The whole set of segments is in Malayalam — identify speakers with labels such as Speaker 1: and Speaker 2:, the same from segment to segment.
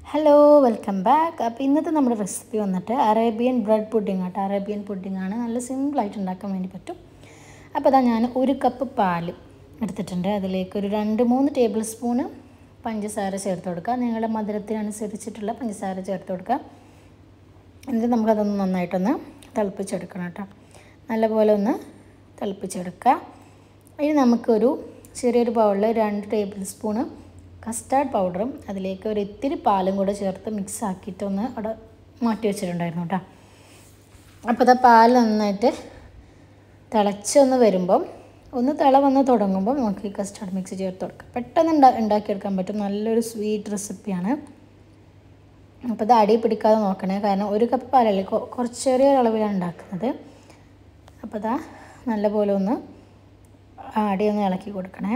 Speaker 1: Hello welcome back. അപ്പോൾ ഇന്നത്തെ നമ്മുടെ റെസിപ്പി വന്നിട്ട് അറേബ്യൻ ബ്രെഡ് പുഡിംഗ് ആട്ടോ. അറേബ്യൻ പുഡിംഗ് ആണ്, നല്ല സിമ്പിളായിട്ട് ഉണ്ടാക്കാൻ വേണ്ടി പറ്റും. അപ്പോൾ അതാ ഞാൻ 1 കപ്പ് പാൽ എടുത്തിട്ടുണ്ട്. അതിലേക്ക് ഒരു 2-3 ടേബിൾ സ്പൂണ് പഞ്ചസാര ചേർത്ത് കൊടുക്കുക. നിങ്ങളുടെ മധുരത്തിനനുസരിച്ചിട്ടുള്ള പഞ്ചസാര ചേർത്ത് കൊടുക്കുക. എന്നിട്ട് നമുക്കതൊന്ന് നന്നായിട്ടൊന്ന് തിളപ്പിച്ചെടുക്കണം കേട്ടോ. നല്ലപോലെ ഒന്ന് തിളപ്പിച്ചെടുക്കുക. ഇനി നമുക്കൊരു ചെറിയൊരു ബൗളിൽ 2 ടേബിൾ സ്പൂണ് കസ്റ്റാർഡ് പൗഡറും അതിലേക്ക് ഒരു ഇത്തിരി പാലും കൂടെ ചേർത്ത് മിക്സ് ആക്കിയിട്ടൊന്ന് അവിടെ മാറ്റി വെച്ചിട്ടുണ്ടായിരുന്നു കേട്ടോ. അപ്പോൾ അത് പാൽ നന്നായിട്ട് തിളച്ചൊന്ന് വരുമ്പം ഒന്ന് തിള വന്ന് തുടങ്ങുമ്പോൾ നമുക്ക് ഈ കസ്റ്റാർഡ് മിക്സ് ചേർത്ത് കൊടുക്കാം. പെട്ടെന്ന് ഉണ്ടാക്കിയെടുക്കാൻ പറ്റും, നല്ലൊരു സ്വീറ്റ് റെസിപ്പിയാണ്. അപ്പോൾ ഇത് അടി പിടിക്കാതെ നോക്കണേ, കാരണം 1 കപ്പ് പാലല്ലേ, കുറച്ച് ചെറിയ അളവിലാണ് ഉണ്ടാക്കുന്നത്. അപ്പോൾ ഇതാ നല്ലപോലെ ഒന്ന് അടിയൊന്ന് ഇളക്കി കൊടുക്കണേ.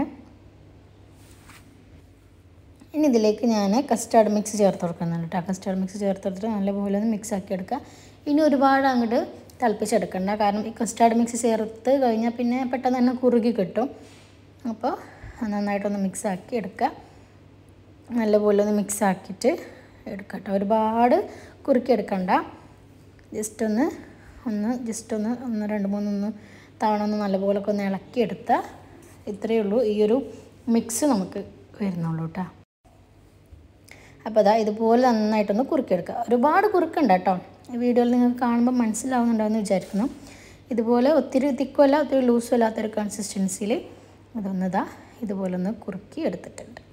Speaker 1: ഇനി ഇതിലേക്ക് ഞാൻ കസ്റ്റാർഡ് മിക്സ് ചേർത്ത് കൊടുക്കുന്നുണ്ട് കേട്ടോ. കസ്റ്റാർഡ് മിക്സ് ചേർത്ത് കൊടുത്തിട്ട് നല്ലപോലെ ഒന്ന് മിക്സ് ആക്കി എടുക്കുക. ഇനി ഒരുപാട് അങ്ങോട്ട് തിളപ്പിച്ചെടുക്കണ്ട, കാരണം ഈ കസ്റ്റാർഡ് മിക്സ് ചേർത്ത് കഴിഞ്ഞാൽ പിന്നെ പെട്ടെന്ന് തന്നെ കുറുകി കിട്ടും. അപ്പോൾ നന്നായിട്ടൊന്ന് മിക്സ് ആക്കി എടുക്കുക. നല്ലപോലെ ഒന്ന് മിക്സ് ആക്കിയിട്ട് എടുക്കുക കേട്ടോ. ഒരുപാട് കുറുക്കി എടുക്കണ്ട, ജസ്റ്റ് ഒന്ന് 2-3 തവണ ഒന്ന് നല്ലപോലെ ഒന്ന് ഇളക്കിയെടുത്താൽ ഇത്രയേ ഉള്ളൂ ഈ ഒരു മിക്സ് നമുക്ക് വരുന്നുള്ളൂ കേട്ടോ. അപ്പോൾ അതാ ഇതുപോലെ നന്നായിട്ടൊന്ന് കുറുക്കിയെടുക്കുക. ഒരുപാട് കുറുക്കണ്ട കേട്ടോ. ഈ വീഡിയോയിൽ നിങ്ങൾക്ക് കാണുമ്പോൾ മനസ്സിലാവുന്നുണ്ടാവുമെന്ന് വിചാരിക്കുന്നു. ഇതുപോലെ ഒത്തിരി തിക്കുമല്ല ഒത്തിരി ലൂസും അല്ലാത്തൊരു കൺസിസ്റ്റൻസിയിൽ അതൊന്നിതാ ഇതുപോലെ ഒന്ന് കുറുക്കി എടുത്തിട്ടുണ്ട്.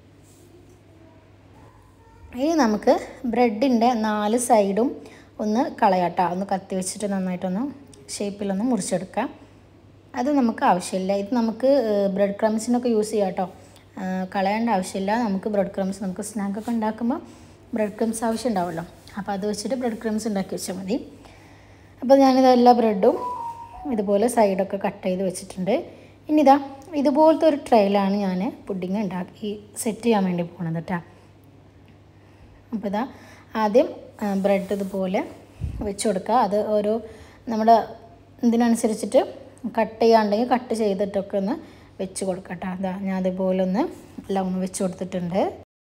Speaker 1: ഇനി നമുക്ക് ബ്രെഡിൻ്റെ 4 സൈഡും ഒന്ന് കളയാട്ടോ. ഒന്ന് കത്തി വെച്ചിട്ട് നന്നായിട്ടൊന്ന് ഷേപ്പിലൊന്ന് മുറിച്ചെടുക്കാം. അത് നമുക്ക് ആവശ്യമില്ല. ഇത് നമുക്ക് ബ്രെഡ് ക്രംസിനൊക്കെ യൂസ് ചെയ്യാം കേട്ടോ. കളയേണ്ട ആവശ്യമില്ല. നമുക്ക് ബ്രെഡ് ക്രംസ്, നമുക്ക് സ്നാക്കൊക്കെ ഉണ്ടാക്കുമ്പോൾ ബ്രെഡ് ക്രംസ് ആവശ്യം ഉണ്ടാവുമല്ലോ. അപ്പോൾ അത് വെച്ചിട്ട് ബ്രെഡ് ക്രംസ് ഉണ്ടാക്കി വെച്ചാൽ മതി. അപ്പോൾ ഞാനിത് എല്ലാ ബ്രെഡും ഇതുപോലെ സൈഡൊക്കെ കട്ട് ചെയ്ത് വെച്ചിട്ടുണ്ട്. ഇനി ഇതാ ഇതുപോലത്തെ ഒരു ട്രേയിലാണ് ഞാൻ പുഡിങ് ഉണ്ടാക്കി സെറ്റ് ചെയ്യാൻ വേണ്ടി പോകുന്നത് കേട്ടോ. അപ്പോൾ ഇതാ ആദ്യം ബ്രെഡ് ഇതുപോലെ വെച്ച് കൊടുക്കുക. അത് ഓരോ നമ്മുടെ ഇതിനനുസരിച്ചിട്ട് കട്ട് ചെയ്യാണ്ടെങ്കിൽ കട്ട് ചെയ്തിട്ടൊക്കെ ഒന്ന് വെച്ച് കൊടുക്കട്ടോ. അതാ ഞാൻ അതുപോലെ എല്ലാം ഒന്ന് വെച്ച് കൊടുത്തിട്ടുണ്ട്.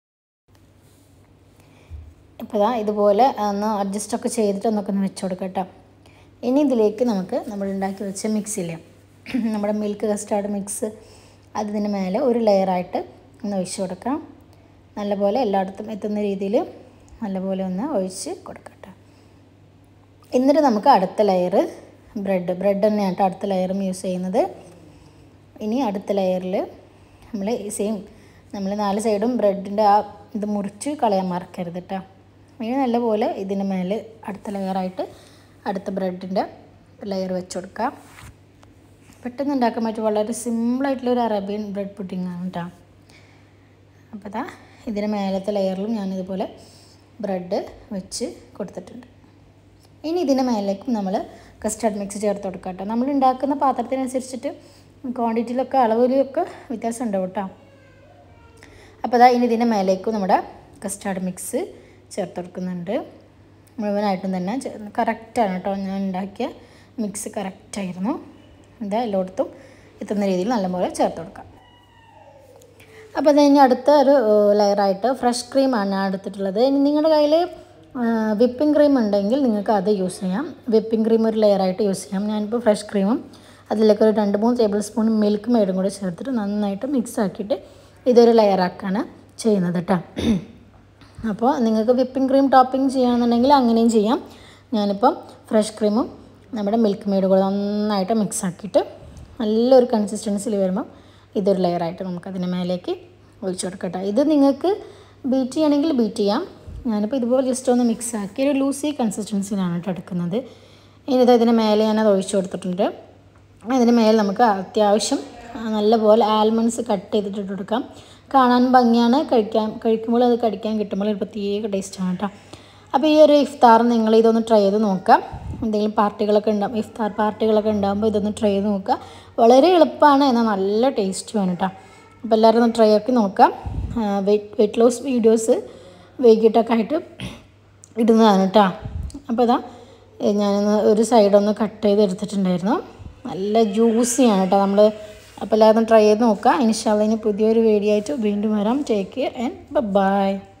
Speaker 1: ഇപ്പോൾ ഇതാ ഇതുപോലെ ഒന്ന് അഡ്ജസ്റ്റൊക്കെ ചെയ്തിട്ട് ഒന്ന് വെച്ച് കൊടുക്കട്ടോ. ഇനി ഇതിലേക്ക് നമ്മൾ ഉണ്ടാക്കി വെച്ച മിക്സില്ലേ, നമ്മുടെ മിൽക്ക് കസ്റ്റാർഡ് മിക്സ്, അതിന് മേലെ ഒരു ലെയറായിട്ട് ഒന്ന് ഒഴിച്ച് കൊടുക്കാം. നല്ലപോലെ എല്ലായിടത്തും എത്തുന്ന രീതിയിൽ നല്ലപോലെ ഒന്ന് ഒഴിച്ച് കൊടുക്കട്ടോ. എന്നിട്ട് നമുക്ക് അടുത്ത ലെയർ ബ്രെഡ് തന്നെയാണ് കേട്ടോ അടുത്ത ലെയറും യൂസ് ചെയ്യുന്നത്. ഇനി അടുത്ത ലെയറിൽ നമ്മൾ 4 സൈഡും ബ്രെഡിൻ്റെ ഇത് മുറിച്ച് കളയാൻ മറക്കരുത് കേട്ടോ. ഇനി നല്ലപോലെ ഇതിന് മേലെ അടുത്ത ലെയറായിട്ട് അടുത്ത ബ്രെഡിൻ്റെ ലെയർ വെച്ച് കൊടുക്കാം. പെട്ടെന്ന് ഉണ്ടാക്കാൻ പറ്റും, വളരെ സിമ്പിളായിട്ടുള്ളൊരു അറേബ്യൻ ബ്രെഡ് പുഡിംഗ് ആണ് കേട്ടോ. അപ്പോൾ ഇതാ ഇതിന് മേലത്തെ ലെയറിലും ഞാനിതുപോലെ ബ്രെഡ് വെച്ച് കൊടുത്തിട്ടുണ്ട്. ഇനി ഇതിന് മേലേക്കും നമ്മൾ കസ്റ്റാർഡ് മിക്സ് ചേർത്ത് കൊടുക്കാം കേട്ടോ. നമ്മൾ ഉണ്ടാക്കുന്ന പാത്രത്തിനനുസരിച്ചിട്ട് ക്വാണ്ടിറ്റിയിലൊക്കെ അളവിലൊക്കെ വ്യത്യാസം ഉണ്ടാവും കേട്ടോ. അപ്പോൾ അതാ ഇനി ഇതിൻ്റെ മേലേക്കും നമ്മുടെ കസ്റ്റാർഡ് മിക്സ് ചേർത്ത് കൊടുക്കുന്നുണ്ട്. മുഴുവനായിട്ടും തന്നെ കറക്റ്റാണ് കേട്ടോ. ഞാൻ ഉണ്ടാക്കിയ മിക്സ് കറക്റ്റായിരുന്നു. ഇതാ എല്ലായിടത്തും എത്തുന്ന രീതിയിൽ നല്ലപോലെ ചേർത്ത് കൊടുക്കാം. അപ്പോൾ അത് ഇനി അടുത്ത ഒരു ലെയറായിട്ട് ഫ്രഷ് ക്രീമാണ് ഞാൻ എടുത്തിട്ടുള്ളത്. ഇനി നിങ്ങളുടെ കയ്യിൽ വിപ്പിംഗ് ക്രീം ഉണ്ടെങ്കിൽ നിങ്ങൾക്ക് അത് യൂസ് ചെയ്യാം. വിപ്പിംഗ് ക്രീം ഒരു ലെയറായിട്ട് യൂസ് ചെയ്യാം. ഞാനിപ്പോൾ ഫ്രഷ് ക്രീമും അതിലേക്ക് ഒരു 2-3 ടേബിൾ സ്പൂൺ മിൽക്ക് മെയ്ഡും കൂടി ചേർത്തിട്ട് നന്നായിട്ട് മിക്സ് ആക്കിയിട്ട് ഇതൊരു ലെയറാക്കാണ് ചെയ്യുന്നത് കേട്ടോ. അപ്പോൾ നിങ്ങൾക്ക് വിപ്പിംഗ് ക്രീം ടോപ്പിംഗ് ചെയ്യുകയാണെന്നുണ്ടെങ്കിൽ അങ്ങനെയും ചെയ്യാം. ഞാനിപ്പം ഫ്രഷ് ക്രീമും നമ്മുടെ മിൽക്ക് മെയ്ഡും കൂടെ നന്നായിട്ട് മിക്സ് ആക്കിയിട്ട് നല്ലൊരു കൺസിസ്റ്റൻസിയിൽ വരുമ്പം ഇതൊരു ലെയറായിട്ട് നമുക്കതിന് മേലേക്ക് ഒഴിച്ചു കൊടുക്കട്ടെ. ഇത് നിങ്ങൾക്ക് ബീറ്റ് ചെയ്യണമെങ്കിൽ ബീറ്റ് ചെയ്യാം. ഞാനിപ്പോൾ ഇതുപോലെ ജസ്റ്റ് ഒന്ന് മിക്സ് ആക്കി ഒരു ലൂസി കൺസിസ്റ്റൻസിയിലാണ് കേട്ടോ എടുക്കുന്നത്. ഇനി ഇതിന് മേലെ ഞാനത് ഒഴിച്ചു കൊടുത്തിട്ടുണ്ട്. അതിന് മേലെ നമുക്ക് അത്യാവശ്യം നല്ലപോലെ ആൽമണ്ട്സ് കട്ട് ചെയ്തിട്ട് കൊടുക്കാം. കാണാൻ ഭംഗിയാണ്, കഴിക്കുമ്പോൾ അത് കടിക്കാൻ കിട്ടുമ്പോൾ ഒരു പ്രത്യേക ടേസ്റ്റാണ് കേട്ടോ. അപ്പോൾ ഈ ഒരു ഇഫ്താർ നിങ്ങൾ ഇതൊന്ന് ട്രൈ ചെയ്ത് നോക്കാം. എന്തെങ്കിലും പാർട്ടികളൊക്കെ ഉണ്ടാകും, ഇഫ്താർ പാർട്ടികളൊക്കെ ഉണ്ടാകുമ്പോൾ ഇതൊന്ന് ട്രൈ ചെയ്ത് നോക്കുക. വളരെ എളുപ്പമാണ്, എന്നാൽ നല്ല ടേസ്റ്റുമാണ് കേട്ടോ. അപ്പോൾ എല്ലാവരും ഒന്ന് ട്രൈ ആക്കി നോക്കാം. വെയിറ്റ് ലോസ് വീഡിയോസ് വൈകിട്ടൊക്കെ ആയിട്ട് ഇടുന്നതാണ് കേട്ടോ. അപ്പോൾ ഇതാ ഞാനൊന്ന് ഒരു സൈഡൊന്ന് കട്ട് ചെയ്ത് എടുത്തിട്ടുണ്ടായിരുന്നു. നല്ല ജ്യൂസിയാണ് കേട്ടോ നമ്മൾ. അപ്പോൾ എല്ലാവരും ട്രൈ ചെയ്ത് നോക്കുക. ഇൻഷാ അല്ലാഹ് ഇനി പുതിയൊരു വീഡിയോ ആയിട്ട് വീണ്ടും വരാം. Take care and by.